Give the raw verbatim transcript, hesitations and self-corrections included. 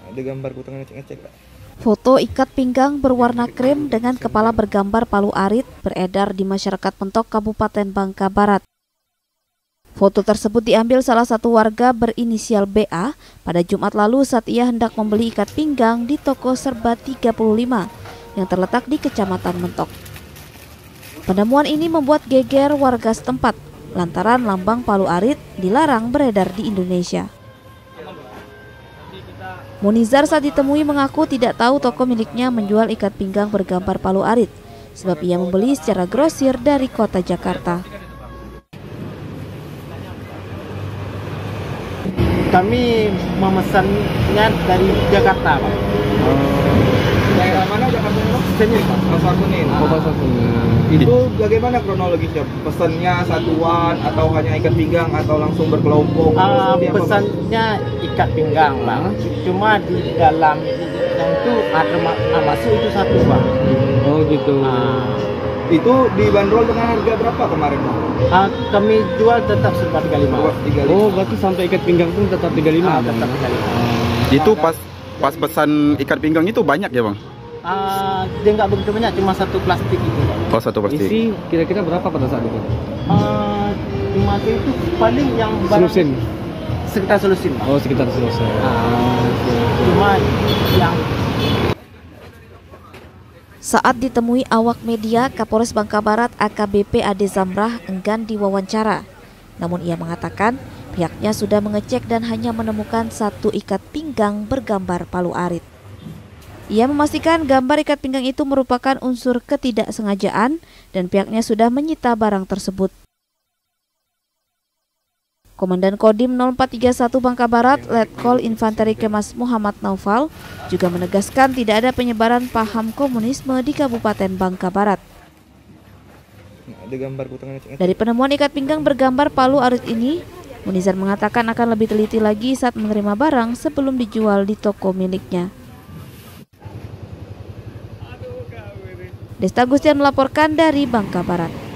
Ada gambar ku tengah ngecek-ngecek. Foto ikat pinggang berwarna krem dengan kepala bergambar palu arit beredar di masyarakat Mentok, Kabupaten Bangka Barat. Foto tersebut diambil salah satu warga berinisial B A pada Jumat lalu saat ia hendak membeli ikat pinggang di toko Serba tiga puluh lima yang terletak di Kecamatan Mentok. Penemuan ini membuat geger warga setempat lantaran lambang palu arit dilarang beredar di Indonesia. Munizar saat ditemui mengaku tidak tahu toko miliknya menjual ikat pinggang bergambar palu arit, sebab ia membeli secara grosir dari kota Jakarta. Kami memesannya dari Jakarta, Pak. Daerah mana Jakarta itu? Senin, Pak. Pasar Kuning. Oh, Pasar Kuning. Itu bagaimana kronologisnya? Pesannya satuan atau hanya ikat pinggang atau langsung berkelompok? Uh, Seperti apa, Pak? pesannya ikat pinggang, Pak. Cuma di dalam yang itu ada ma- masuk itu satu, Pak. Oh gitu. Uh, Itu dibanderol dengan harga berapa kemarin, Pak? uh, kami jual tetap serba tiga puluh lima. tiga puluh lima. Oh berarti sampai ikat pinggang pun tetap tiga puluh lima. Uh, tetap tiga puluh lima. Itu pas pas pesan ikat pinggang itu banyak ya bang? Uh, dia nggak begitu banyak, cuma satu plastik itu, Pak. Oh satu plastik. Isi kira-kira berapa pada saat itu? Uh, cuma itu paling yang barang- Selusin. sekitar selusin, Pak. Oh sekitar selesai. Uh, cuma yang Saat ditemui awak media, Kapolres Bangka Barat A K B P Ade Zamrah enggan diwawancara. Namun ia mengatakan pihaknya sudah mengecek dan hanya menemukan satu ikat pinggang bergambar palu arit. Ia memastikan gambar ikat pinggang itu merupakan unsur ketidaksengajaan dan pihaknya sudah menyita barang tersebut. Komandan Kodim nol empat tiga satu Bangka Barat, Letkol Infanteri Kemas Muhammad Naufal, juga menegaskan tidak ada penyebaran paham komunisme di Kabupaten Bangka Barat. Ada gambar ku tengah ngecek-ngecek. Dari penemuan ikat pinggang bergambar palu arit ini, Munizar mengatakan akan lebih teliti lagi saat menerima barang sebelum dijual di toko miliknya. Desta Gustian melaporkan dari Bangka Barat.